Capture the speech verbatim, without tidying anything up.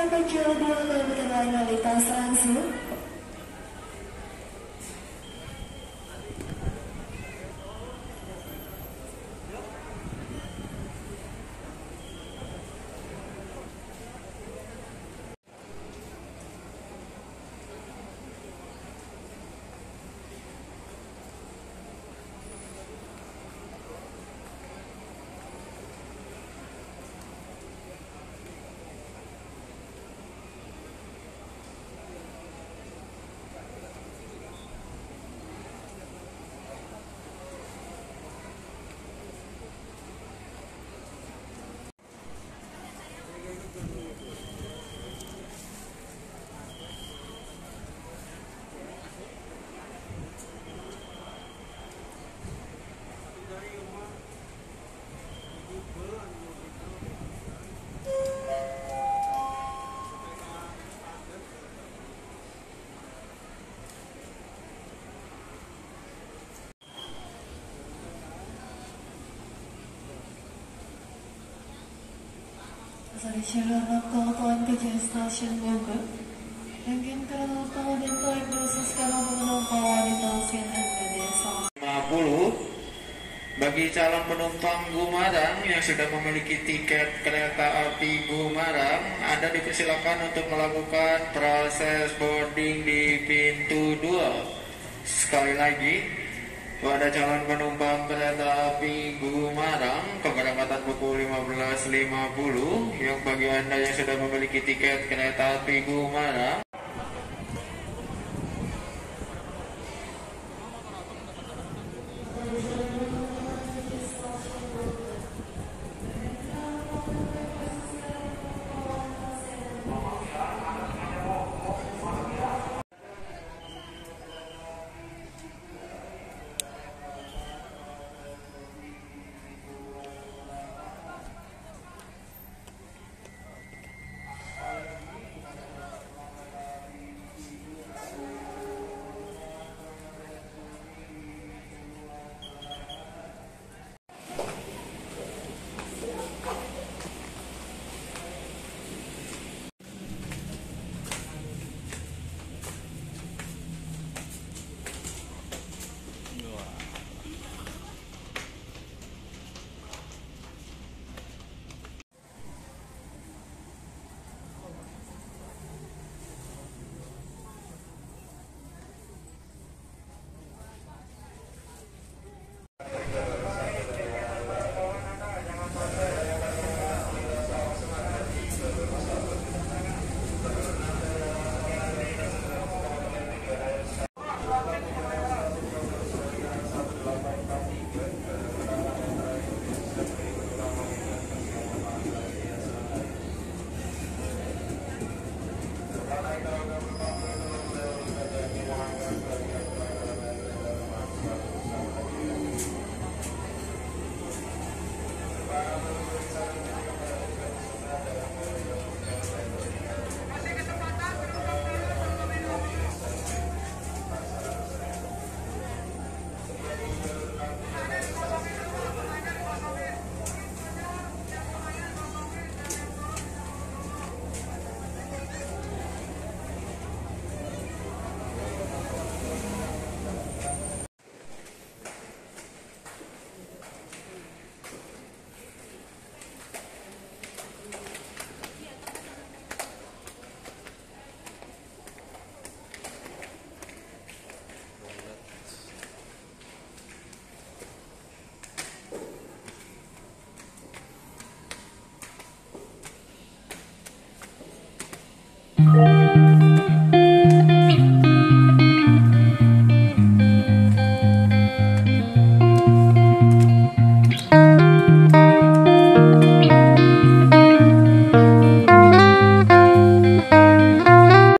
menuju dua kebetulan lalu lintas langsung. Dari Ciracas kawan tujuh stasiun Bogor. Mungkin kalau kawan dan kawan proses kalau penumpang wanita usia lima puluh bagi calon penumpang Gumarang yang sudah memiliki tiket kereta api Gumarang, Anda dipersilakan untuk melakukan proses boarding di pintu dua. Sekali lagi, pada calon penumpang kereta api Gumarang keberangkatan pukul lima belas lima puluh, yang bagi Anda yang sudah memiliki tiket kereta api Gumarang